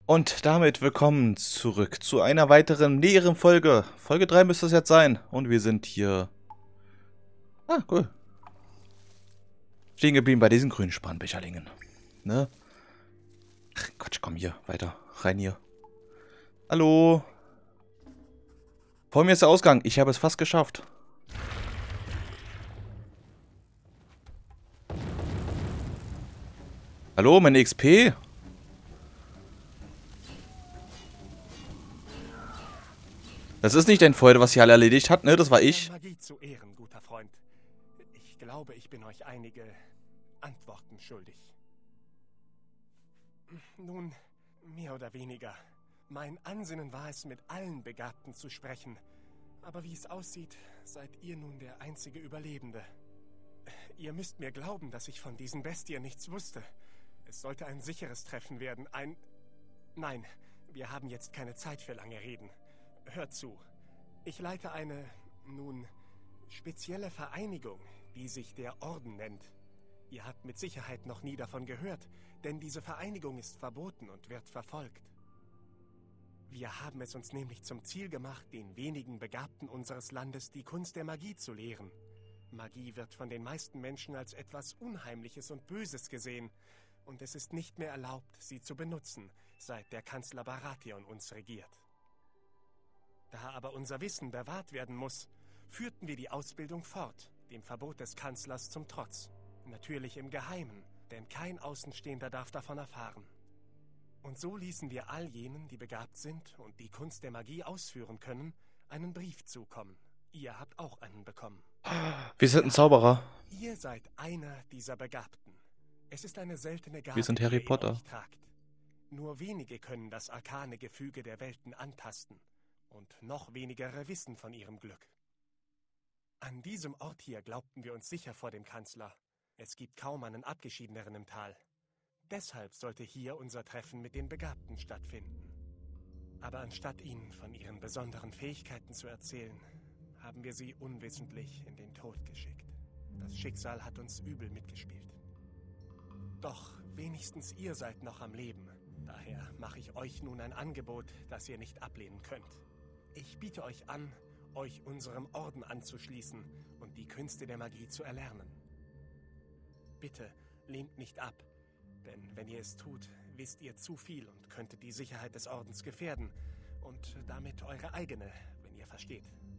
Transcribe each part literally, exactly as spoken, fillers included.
Und damit willkommen zurück zu einer weiteren, näheren Folge. Folge drei müsste es jetzt sein. Und wir sind hier... Ah, cool. Stehen geblieben bei diesen grünen Spanbecherlingen. Ne? Ach, Quatsch, komm hier, weiter. Rein hier. Hallo. Vor mir ist der Ausgang. Ich habe es fast geschafft. Hallo, meine X P? Das ist nicht dein Feuer, was hier alle erledigt hat, ne? Das war ich. Magie zu Ehren, guter Freund. Ich glaube, ich bin euch einige Antworten schuldig. Nun, mehr oder weniger. Mein Ansinnen war es, mit allen Begabten zu sprechen. Aber wie es aussieht, seid ihr nun der einzige Überlebende. Ihr müsst mir glauben, dass ich von diesen Bestien nichts wusste. Es sollte ein sicheres Treffen werden, ein... Nein, wir haben jetzt keine Zeit für lange Reden. Hört zu. Ich leite eine, nun, spezielle Vereinigung, die sich der Orden nennt. Ihr habt mit Sicherheit noch nie davon gehört, denn diese Vereinigung ist verboten und wird verfolgt. Wir haben es uns nämlich zum Ziel gemacht, den wenigen Begabten unseres Landes die Kunst der Magie zu lehren. Magie wird von den meisten Menschen als etwas Unheimliches und Böses gesehen, und es ist nicht mehr erlaubt, sie zu benutzen, seit der Kanzler Baratheon uns regiert. Da aber unser Wissen bewahrt werden muss, führten wir die Ausbildung fort, dem Verbot des Kanzlers zum Trotz. Natürlich im Geheimen, denn kein Außenstehender darf davon erfahren. Und so ließen wir all jenen, die begabt sind und die Kunst der Magie ausführen können, einen Brief zukommen. Ihr habt auch einen bekommen. Wir sind ein Zauberer. Ihr seid einer dieser Begabten. Es ist eine seltene Gabe, Wir sind Harry die ihr Potter. in euch tragt. Nur wenige können das arkane Gefüge der Welten antasten. Und noch wenigere wissen von ihrem Glück. An diesem Ort hier glaubten wir uns sicher vor dem Kanzler. Es gibt kaum einen abgeschiedeneren im Tal. Deshalb sollte hier unser Treffen mit den Begabten stattfinden. Aber anstatt ihnen von ihren besonderen Fähigkeiten zu erzählen, haben wir sie unwissentlich in den Tod geschickt. Das Schicksal hat uns übel mitgespielt. Doch wenigstens ihr seid noch am Leben. Daher mache ich euch nun ein Angebot, das ihr nicht ablehnen könnt. Ich biete euch an, euch unserem Orden anzuschließen und die Künste der Magie zu erlernen. Bitte, lehnt nicht ab, denn wenn ihr es tut, wisst ihr zu viel und könntet die Sicherheit des Ordens gefährden und damit eure eigene, wenn ihr versteht.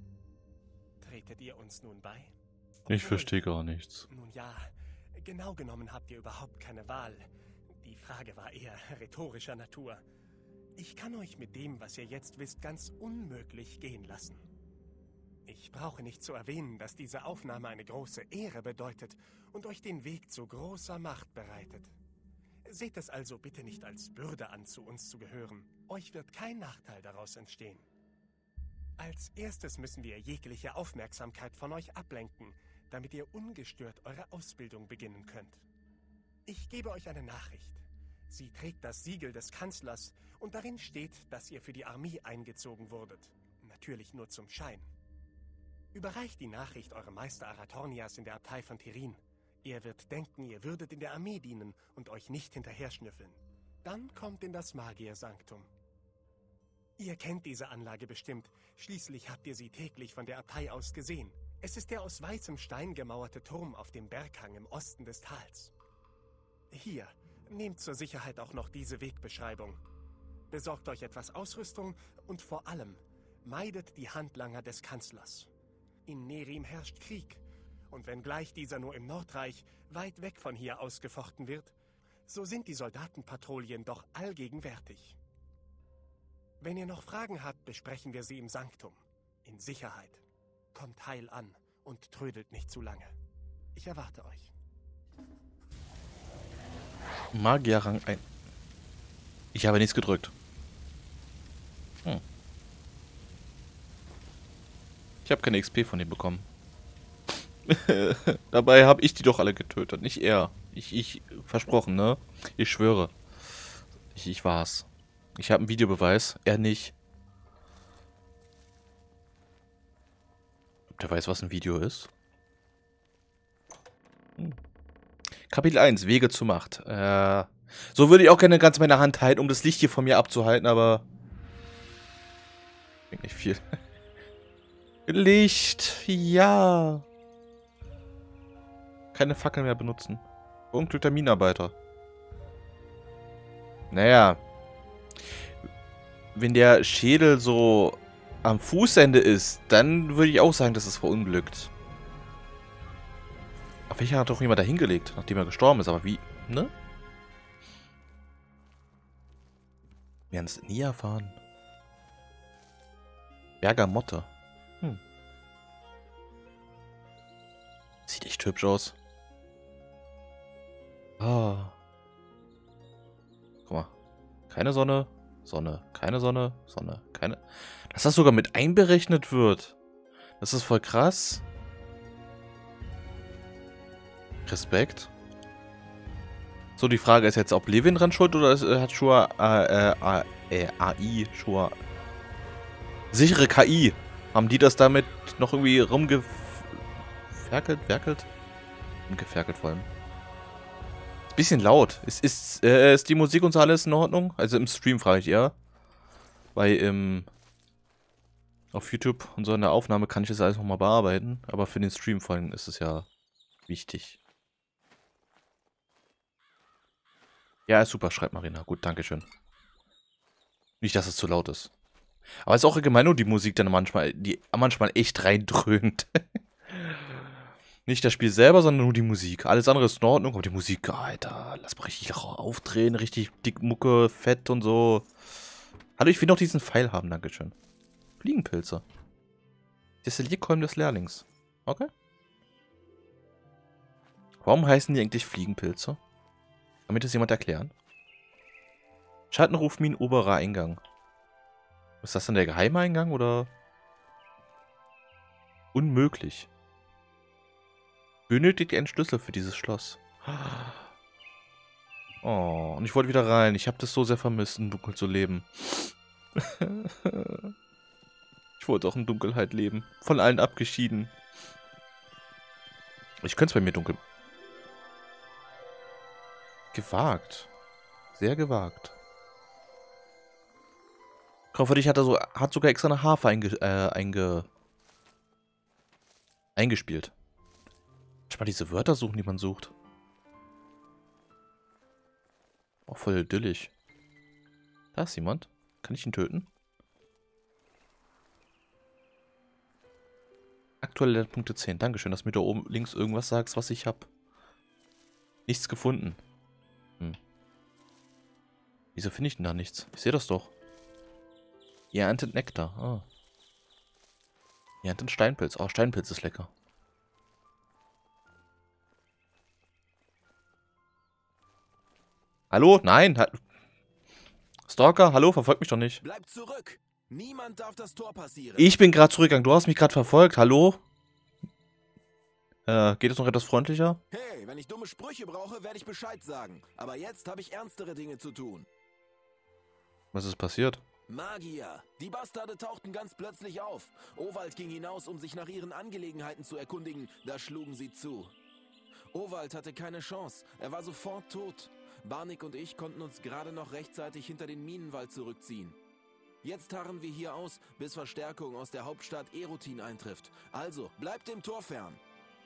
Tretet ihr uns nun bei? Ich verstehe gar nichts. Nun ja, genau genommen habt ihr überhaupt keine Wahl. Die Frage war eher rhetorischer Natur. Ich kann euch mit dem, was ihr jetzt wisst, ganz unmöglich gehen lassen. Ich brauche nicht zu erwähnen, dass diese Aufnahme eine große Ehre bedeutet und euch den Weg zu großer Macht bereitet. Seht es also bitte nicht als Bürde an, zu uns zu gehören. Euch wird kein Nachteil daraus entstehen. Als erstes müssen wir jegliche Aufmerksamkeit von euch ablenken, damit ihr ungestört eure Ausbildung beginnen könnt. Ich gebe euch eine Nachricht. Sie trägt das Siegel des Kanzlers und darin steht, dass ihr für die Armee eingezogen wurdet. Natürlich nur zum Schein. Überreicht die Nachricht eurem Meister Arathornias in der Abtei von Tirin. Er wird denken, ihr würdet in der Armee dienen und euch nicht hinterher schnüffeln. Dann kommt in das Magiersanktum. Ihr kennt diese Anlage bestimmt. Schließlich habt ihr sie täglich von der Abtei aus gesehen. Es ist der aus weißem Stein gemauerte Turm auf dem Berghang im Osten des Tals. Hier, nehmt zur Sicherheit auch noch diese Wegbeschreibung. Besorgt euch etwas Ausrüstung und vor allem meidet die Handlanger des Kanzlers. In Nerim herrscht Krieg, und wenngleich dieser nur im Nordreich weit weg von hier ausgefochten wird, so sind die Soldatenpatrouillen doch allgegenwärtig. Wenn ihr noch Fragen habt, besprechen wir sie im Sanktum. In Sicherheit. Kommt heil an und trödelt nicht zu lange. Ich erwarte euch. Magierrang ein. Ich habe nichts gedrückt. Hm. Ich habe keine X P von ihm bekommen. Dabei habe ich die doch alle getötet, nicht er. Ich, ich, versprochen, ne? Ich schwöre. Ich, ich war's. Ich habe einen Videobeweis, er nicht. Ob der weiß, was ein Video ist? Hm. Kapitel eins, Wege zur Macht. Äh, So würde ich auch gerne ganz meine Hand halten, um das Licht hier von mir abzuhalten, aber... Bringt nicht viel. Licht, ja. Keine Fackeln mehr benutzen. Verunglückter Minenarbeiter. Naja. Wenn der Schädel so am Fußende ist, dann würde ich auch sagen, dass es verunglückt. Auf welcher hat doch jemand da hingelegt, nachdem er gestorben ist, aber wie, ne? Wir werden es nie erfahren. Bergamotte. Hm. Sieht echt hübsch aus. Ah. Guck mal. Keine Sonne, Sonne, keine Sonne, Sonne, keine... Dass das sogar mit einberechnet wird. Das ist voll krass. Respekt. So, die Frage ist jetzt, ob Levin dran schuld oder ist, äh, hat Shua äh, äh, äh, A I, Shua... Sichere K I. Haben die das damit noch irgendwie rumgeferkelt? Werkelt? Rumgeferkelt vor allem. Bisschen laut. Ist, ist, äh, ist die Musik und so alles in Ordnung? Also im Stream frage ich eher. Weil im... Auf YouTube und so in der Aufnahme kann ich das alles nochmal bearbeiten. Aber für den Stream vor allem ist es ja wichtig. Ja, ist super, schreibt Marina. Gut, dankeschön. Nicht, dass es zu laut ist. Aber es ist auch allgemein nur die Musik dann manchmal, die manchmal echt reindröhnt. Nicht das Spiel selber, sondern nur die Musik. Alles andere ist in Ordnung, aber die Musik, Alter, lass mal richtig aufdrehen, richtig dick Mucke, fett und so. Hallo, ich will noch diesen Pfeil haben, dankeschön. Fliegenpilze. Destillierkolben des Lehrlings. Okay. Warum heißen die eigentlich Fliegenpilze? Kann mir das jemand erklären? Schattenrufmin, oberer Eingang. Ist das dann der geheime Eingang oder? Unmöglich. Benötigt einen Schlüssel für dieses Schloss. Oh, und ich wollte wieder rein. Ich habe das so sehr vermisst, im Dunkeln zu leben. Ich wollte auch in Dunkelheit leben. Von allen abgeschieden. Ich könnte es bei mir dunkel... Gewagt. Sehr gewagt. Dich hat er so, hat sogar extra eine Harfe einge, äh, einge, eingespielt. Ich mal diese Wörter suchen, die man sucht. Auch voll idyllisch. Da ist jemand. Kann ich ihn töten? Aktuelle Punkte zehn. Dankeschön, dass du mir da oben links irgendwas sagst, was ich habe. Nichts gefunden. Hm. Wieso finde ich denn da nichts? Ich sehe das doch. Ihr erntet Nektar. Ah. Ihr erntet Steinpilz. Oh, Steinpilz ist lecker. Hallo? Nein. Ha Stalker, hallo? Verfolgt mich doch nicht. Bleib zurück. Niemand darf das Tor passieren. Ich bin gerade zurückgegangen. Du hast mich gerade verfolgt. Hallo? Äh, geht es noch etwas freundlicher? Hey, wenn ich dumme Sprüche brauche, werde ich Bescheid sagen. Aber jetzt habe ich ernstere Dinge zu tun. Was ist passiert? Magier. Die Bastarde tauchten ganz plötzlich auf. Owald ging hinaus, um sich nach ihren Angelegenheiten zu erkundigen. Da schlugen sie zu. Owald hatte keine Chance. Er war sofort tot. Barnik und ich konnten uns gerade noch rechtzeitig hinter den Minenwald zurückziehen. Jetzt harren wir hier aus, bis Verstärkung aus der Hauptstadt Erotin eintrifft. Also, bleibt dem Tor fern.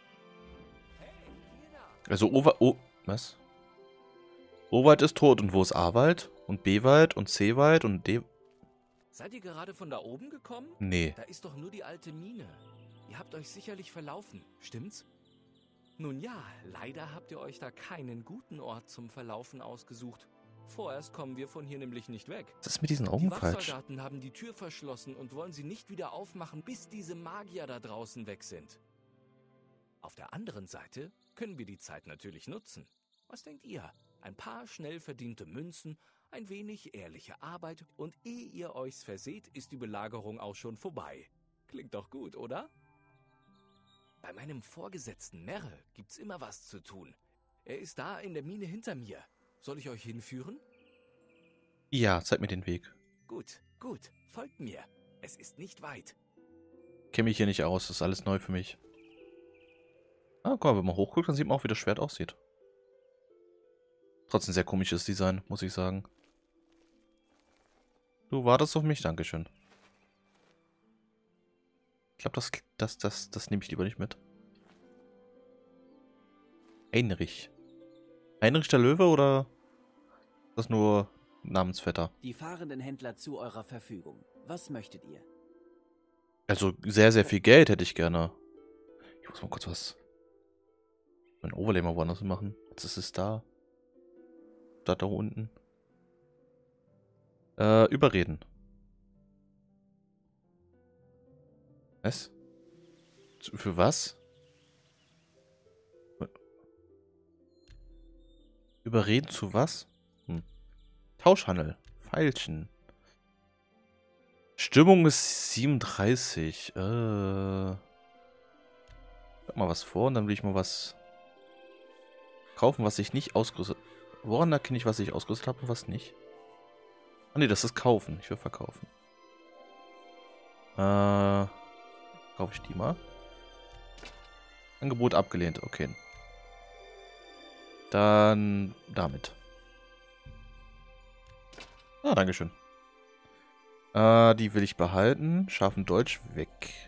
Also Owald... Oh, was? Owald ist tot. Und wo ist A-Wald? Und B-Wald? Und C-Wald? Und D... Seid ihr gerade von da oben gekommen? Nee. Da ist doch nur die alte Mine. Ihr habt euch sicherlich verlaufen, stimmt's? Nun ja, leider habt ihr euch da keinen guten Ort zum Verlaufen ausgesucht. Vorerst kommen wir von hier nämlich nicht weg. Was ist mit diesen Augen Die falsch? Wachsoldaten haben die Tür verschlossen und wollen sie nicht wieder aufmachen, bis diese Magier da draußen weg sind. Auf der anderen Seite können wir die Zeit natürlich nutzen. Was denkt ihr? Ein paar schnell verdiente Münzen, ein wenig ehrliche Arbeit und ehe ihr euch's verseht, ist die Belagerung auch schon vorbei. Klingt doch gut, oder? Bei meinem Vorgesetzten Merre gibt's immer was zu tun. Er ist da in der Mine hinter mir. Soll ich euch hinführen? Ja, zeig mir den Weg. Gut, gut, folgt mir. Es ist nicht weit. Kenne mich hier nicht aus, das ist alles neu für mich. Ah, guck mal, wenn man hochguckt, dann sieht man auch, wie das Schwert aussieht. Trotzdem sehr komisches Design, muss ich sagen. Du wartest auf mich? Dankeschön. Ich glaube, das, das, das, das nehme ich lieber nicht mit. Heinrich. Heinrich der Löwe oder ist das nur Namensvetter? Die fahrenden Händler zu eurer Verfügung. Was möchtet ihr? Also sehr, sehr viel Geld hätte ich gerne. Ich muss mal kurz was... Mein Overlay mal woanders machen. Jetzt ist es da. Da, da unten. Äh, überreden. Was? Für was? Überreden zu was? Hm. Tauschhandel. Feilchen. Stimmung ist siebenunddreißig. Äh. Mal was vor und dann will ich mal was kaufen, was ich nicht ausgerüstet. Woran erkenne ich, was ich ausgerüstet habe und was nicht? Ah ne, das ist kaufen. Ich will verkaufen. Äh. Kaufe ich die mal. Angebot abgelehnt. Okay. Dann damit. Ah, dankeschön. Äh, die will ich behalten. Scharfen Deutsch weg.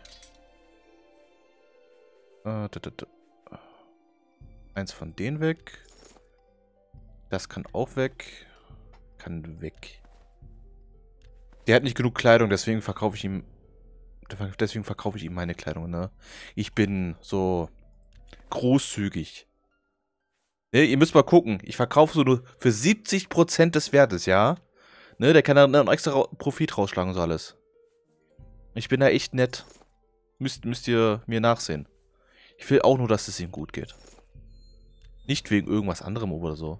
Äh, da, da, da. Eins von denen weg. Das kann auch weg. Kann weg. Der hat nicht genug Kleidung, deswegen verkaufe ich ihm. Deswegen verkaufe ich ihm meine Kleidung, ne? Ich bin so großzügig. Ne, ihr müsst mal gucken. Ich verkaufe so nur für siebzig Prozent des Wertes, ja? Ne, der kann dann einen extra Profit rausschlagen, so alles. Ich bin da echt nett. Müsst, müsst ihr mir nachsehen. Ich will auch nur, dass es ihm gut geht. Nicht wegen irgendwas anderem oder so.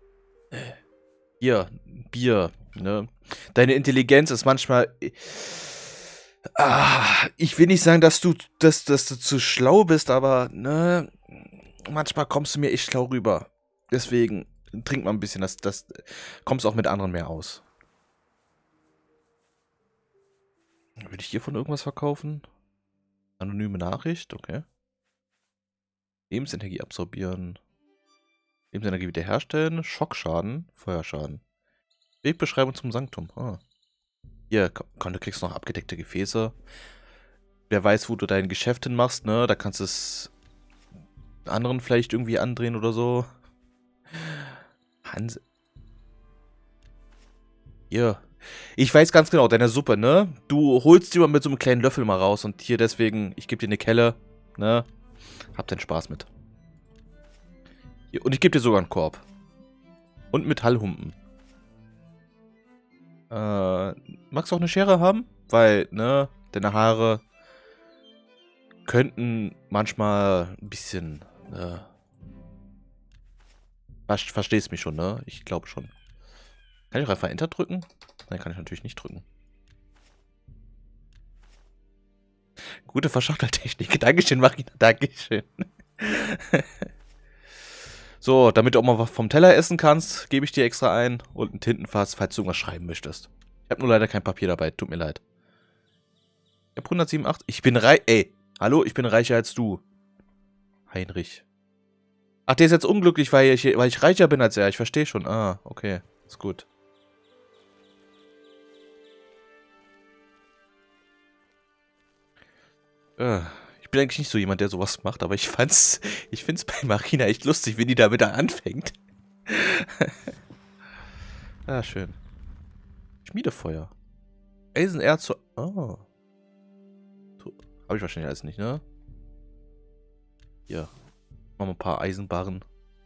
Hier, Bier, ne? Deine Intelligenz ist manchmal... Ah, ich will nicht sagen, dass du, dass, dass du zu schlau bist, aber, ne... Manchmal kommst du mir echt schlau rüber. Deswegen trink mal ein bisschen, das, das kommst auch mit anderen mehr aus. Will ich hiervon irgendwas verkaufen? Anonyme Nachricht, okay. Lebensenergie absorbieren. Lebensenergie wiederherstellen. Schockschaden, Feuerschaden. Wegbeschreibung zum Sanktum. Ah. Hier, komm, du kriegst noch abgedeckte Gefäße. Wer weiß, wo du dein Geschäft hin machst, ne? Da kannst du es anderen vielleicht irgendwie andrehen oder so. Hans. Hier. Ich weiß ganz genau, deine Suppe, ne? Du holst die mal mit so einem kleinen Löffel mal raus und hier deswegen, ich gebe dir eine Kelle, ne? Hab deinen Spaß mit. Hier, und ich gebe dir sogar einen Korb. Und Metallhumpen. Äh, magst du auch eine Schere haben? Weil, ne, deine Haare könnten manchmal ein bisschen, ne, verstehst mich schon, ne? Ich glaube schon. Kann ich auch einfach Enter drücken? Nein, kann ich natürlich nicht drücken. Gute Verschachteltechnik. Dankeschön, Marina. Dankeschön. So, damit du auch mal was vom Teller essen kannst, gebe ich dir extra ein. Und ein Tintenfass, falls du irgendwas schreiben möchtest. Ich habe nur leider kein Papier dabei. Tut mir leid. Ich habe hundertsiebenundachtzig. Ich bin reich. Ey, hallo, ich bin reicher als du. Heinrich. Ach, der ist jetzt unglücklich, weil ich, weil ich reicher bin als er. Ich verstehe schon. Ah, okay. Ist gut. Äh, ich bin eigentlich nicht so jemand, der sowas macht, aber ich fand's, ich find's bei Marina echt lustig, wenn die da wieder anfängt. Ah, schön. Schmiedefeuer. Eisenerz zu... Oh. Habe ich wahrscheinlich alles nicht, ne? Hier. Machen wir ein paar Eisenbarren.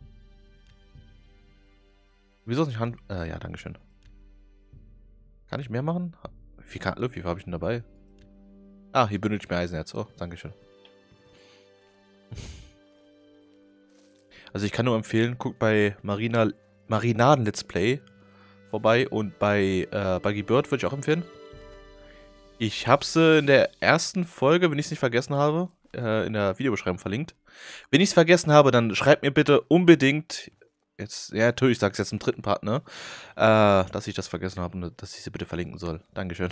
Wieso nicht Hand... Äh, ja, dankeschön. Kann ich mehr machen? Wie viel, kann... Wie viel habe ich denn dabei? Ah, hier benötige ich mehr Eisenerz. Oh, dankeschön. Also ich kann nur empfehlen, guckt bei Marina... Marinaden Let's Play vorbei und bei äh, Buggy Bird würde ich auch empfehlen. Ich habe sie in der ersten Folge, wenn ich es nicht vergessen habe, äh, in der Videobeschreibung verlinkt. Wenn ich es vergessen habe, dann schreibt mir bitte unbedingt, jetzt, ja natürlich, ich sage es jetzt im dritten Part, ne, äh, dass ich das vergessen habe und dass ich sie bitte verlinken soll. Dankeschön.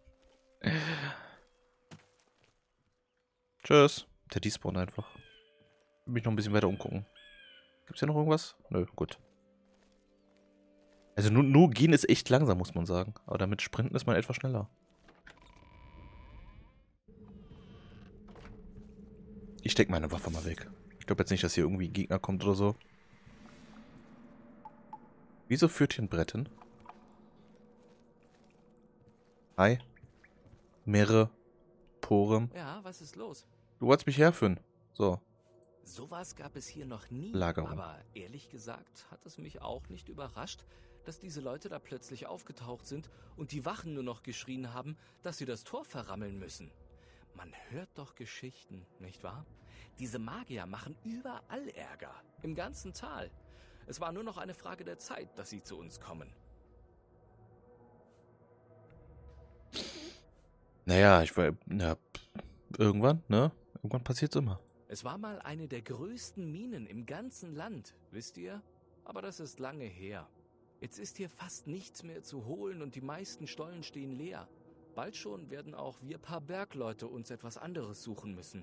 Tschüss. Der despawn einfach. Ich will mich noch ein bisschen weiter umgucken. Gibt's hier noch irgendwas? Nö, gut. Also nur, nur gehen ist echt langsam, muss man sagen. Aber damit sprinten ist man etwas schneller. Ich steck meine Waffe mal weg. Ich glaube jetzt nicht, dass hier irgendwie ein Gegner kommt oder so. Wieso führt hier ein Brett hin? Hi. Meere. Poren. Ja, was ist los? Du wolltest mich herführen. So. Sowas gab es hier noch nie. Lagerung. Aber ehrlich gesagt hat es mich auch nicht überrascht, dass diese Leute da plötzlich aufgetaucht sind und die Wachen nur noch geschrien haben, dass sie das Tor verrammeln müssen. Man hört doch Geschichten, nicht wahr? Diese Magier machen überall Ärger. Im ganzen Tal. Es war nur noch eine Frage der Zeit, dass sie zu uns kommen. Naja, ich war... Ja, irgendwann, ne? Irgendwann passiert's immer. Es war mal eine der größten Minen im ganzen Land, wisst ihr? Aber das ist lange her. Jetzt ist hier fast nichts mehr zu holen und die meisten Stollen stehen leer. Bald schon werden auch wir paar Bergleute uns etwas anderes suchen müssen.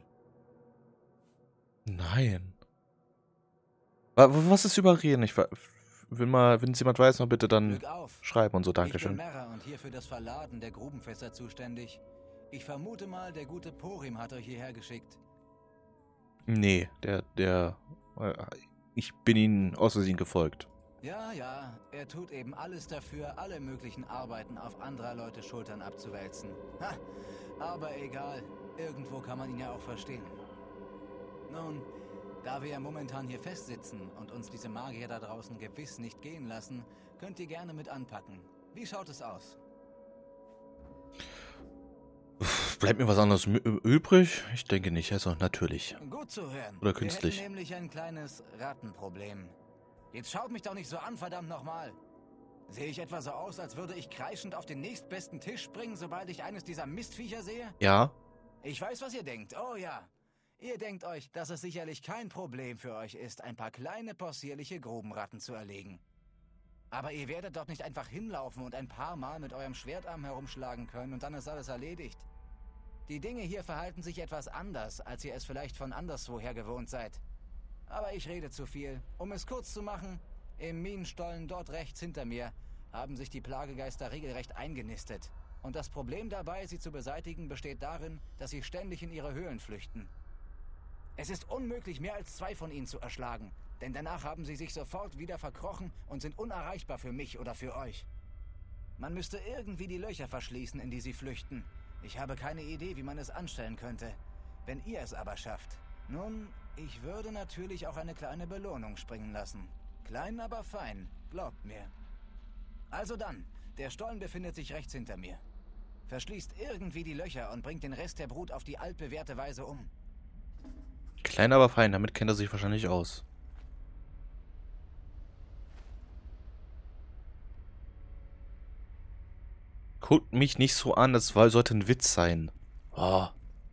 Nein. Wa- Was ist überreden? Ich wa- will mal, wenn es jemand weiß, noch bitte dann Glück auf. schreiben und so. Ich bin Dankeschön. Mera und hier für das Verladen der Grubenfässer zuständig. Ich vermute mal, der gute Porim hat euch hierher geschickt. Nee, der, der, äh, ich bin ihnen aus Versehen gefolgt. Ja, ja, er tut eben alles dafür, alle möglichen Arbeiten auf anderer Leute Schultern abzuwälzen. Ha, aber egal, irgendwo kann man ihn ja auch verstehen. Nun, da wir ja momentan hier festsitzen und uns diese Magier da draußen gewiss nicht gehen lassen, könnt ihr gerne mit anpacken. Wie schaut es aus? Bleibt mir was anderes ü- übrig? Ich denke nicht, also natürlich. Gut zu hören. Oder künstlich. Wir hätten nämlich ein kleines Rattenproblem. Jetzt schaut mich doch nicht so an, verdammt nochmal. Sehe ich etwa so aus, als würde ich kreischend auf den nächstbesten Tisch springen, sobald ich eines dieser Mistviecher sehe? Ja, Ich weiß, was ihr denkt. Oh ja. Ihr denkt euch, dass es sicherlich kein Problem für euch ist, ein paar kleine possierliche Grubenratten zu erlegen. Aber ihr werdet doch nicht einfach hinlaufen und ein paar Mal mit eurem Schwertarm herumschlagen können und dann ist alles erledigt. Die Dinge hier verhalten sich etwas anders, als ihr es vielleicht von anderswoher gewohnt seid. Aber ich rede zu viel. Um es kurz zu machen, im Minenstollen dort rechts hinter mir haben sich die Plagegeister regelrecht eingenistet. Und das Problem dabei, sie zu beseitigen, besteht darin, dass sie ständig in ihre Höhlen flüchten. Es ist unmöglich, mehr als zwei von ihnen zu erschlagen, denn danach haben sie sich sofort wieder verkrochen und sind unerreichbar für mich oder für euch. Man müsste irgendwie die Löcher verschließen, in die sie flüchten. Ich habe keine Idee, wie man es anstellen könnte. Wenn ihr es aber schafft. Nun, ich würde natürlich auch eine kleine Belohnung springen lassen. Klein, aber fein. Glaubt mir. Also dann, der Stollen befindet sich rechts hinter mir. Verschließt irgendwie die Löcher und bringt den Rest der Brut auf die altbewährte Weise um. klein, aber fein, damit kennt er sich wahrscheinlich aus. Guckt mich nicht so an, das war, sollte ein Witz sein. Oh.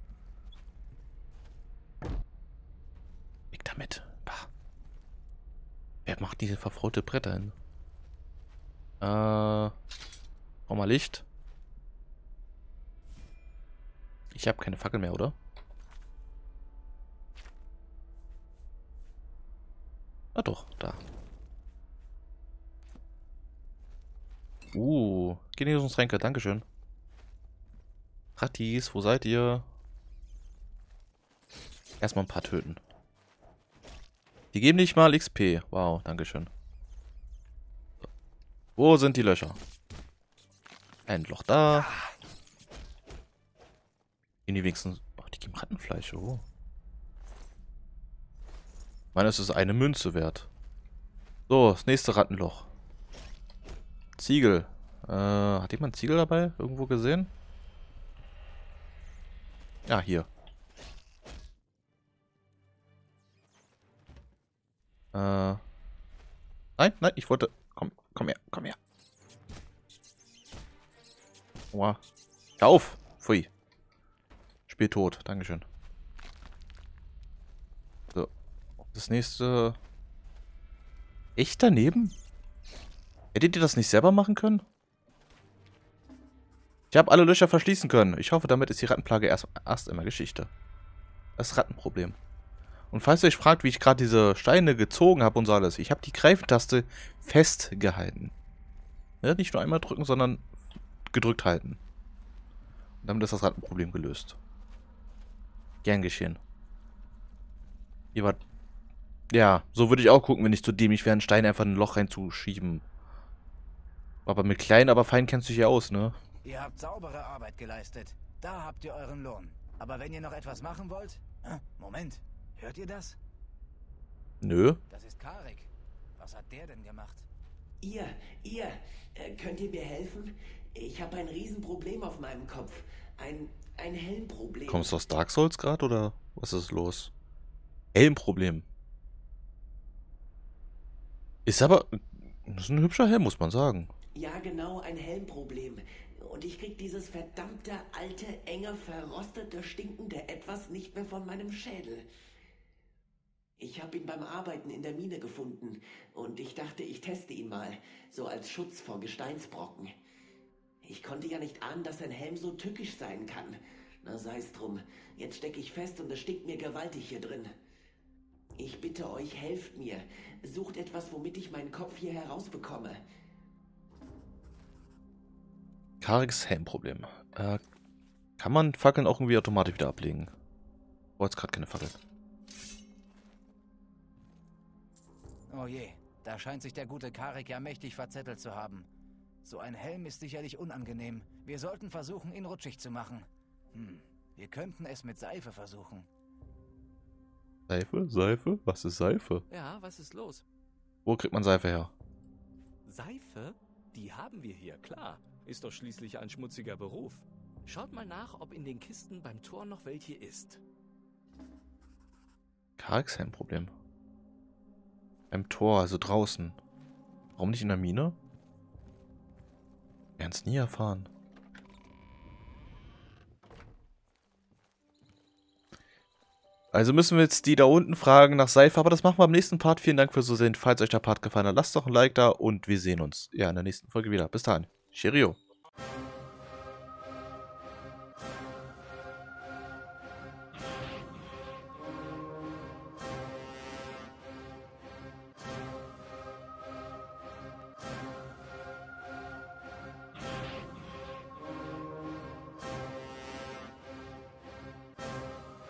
Weg damit. Bah. Wer macht diese verfrote Bretter hin? Äh. Brauch mal Licht. Ich habe keine Fackel mehr, oder? Ah doch, da. Uh, Genesungstränke, dankeschön. Rattis, wo seid ihr? Erstmal ein paar töten. Die geben nicht mal X P. Wow, dankeschön. So. Wo sind die Löcher? Ein Loch da. In die wenigsten. Oh, die geben Rattenfleisch. Oh. Ich meine, es ist eine Münze wert. So, das nächste Rattenloch. Ziegel. Äh, hat jemand Ziegel dabei? Irgendwo gesehen? Ja, hier. Äh. Nein, nein, ich wollte... Komm, komm her, komm her. Oha. Hör auf! Pfui. Spiel tot, dankeschön. So. Das nächste... Echt daneben? Hättet ihr das nicht selber machen können? Ich habe alle Löcher verschließen können. Ich hoffe, damit ist die Rattenplage erst, erst einmal Geschichte. Das Rattenproblem. Und falls ihr euch fragt, wie ich gerade diese Steine gezogen habe und so alles, ich habe die Greiftaste festgehalten. Ne? Nicht nur einmal drücken, sondern gedrückt halten. Und damit ist das Rattenproblem gelöst. Gern geschehen. Hier war... Ja, so würde ich auch gucken, wenn ich zu dämlich wäre, einen Stein einfach in ein Loch reinzuschieben. Aber mit klein, aber fein kennst du dich ja aus, ne? Ihr habt saubere Arbeit geleistet. Da habt ihr euren Lohn. Aber wenn ihr noch etwas machen wollt... Äh, Moment, hört ihr das? Nö. Das ist Karik. Was hat der denn gemacht? Ihr, ihr, äh, könnt ihr mir helfen? Ich habe ein Riesenproblem auf meinem Kopf. Ein, ein Helmproblem. Kommst du aus Dark Souls gerade oder was ist los? Helmproblem. Ist aber... Das ist ein hübscher Helm, muss man sagen. Ja, genau, ein Helmproblem. Und ich krieg dieses verdammte, alte, enge, verrostete, stinkende Etwas nicht mehr von meinem Schädel. Ich habe ihn beim Arbeiten in der Mine gefunden und ich dachte, ich teste ihn mal, so als Schutz vor Gesteinsbrocken. Ich konnte ja nicht ahnen, dass ein Helm so tückisch sein kann. Na sei's drum, jetzt stecke ich fest und es stinkt mir gewaltig hier drin. Ich bitte euch, helft mir. Sucht etwas, womit ich meinen Kopf hier herausbekomme. Kariks Helmproblem. Äh, kann man Fackeln auch irgendwie automatisch wieder ablegen? Oh, jetzt gerade keine Fackel. Oh je, da scheint sich der gute Karik ja mächtig verzettelt zu haben. So ein Helm ist sicherlich unangenehm. Wir sollten versuchen, ihn rutschig zu machen. Hm, wir könnten es mit Seife versuchen. Seife? Seife? Was ist Seife? Ja, was ist los? Wo kriegt man Seife her? Seife? Die haben wir hier, klar. Ist doch schließlich ein schmutziger Beruf. Schaut mal nach, ob in den Kisten beim Tor noch welche ist. Kariks Helmproblem. Beim Tor, also draußen. Warum nicht in der Mine? Wir werden es nie erfahren. Also müssen wir jetzt die da unten fragen nach Seife, aber das machen wir im nächsten Part. Vielen Dank fürs Zusehen. Falls euch der Part gefallen hat, lasst doch ein Like da und wir sehen uns ja in der nächsten Folge wieder. Bis dahin. Cheerio.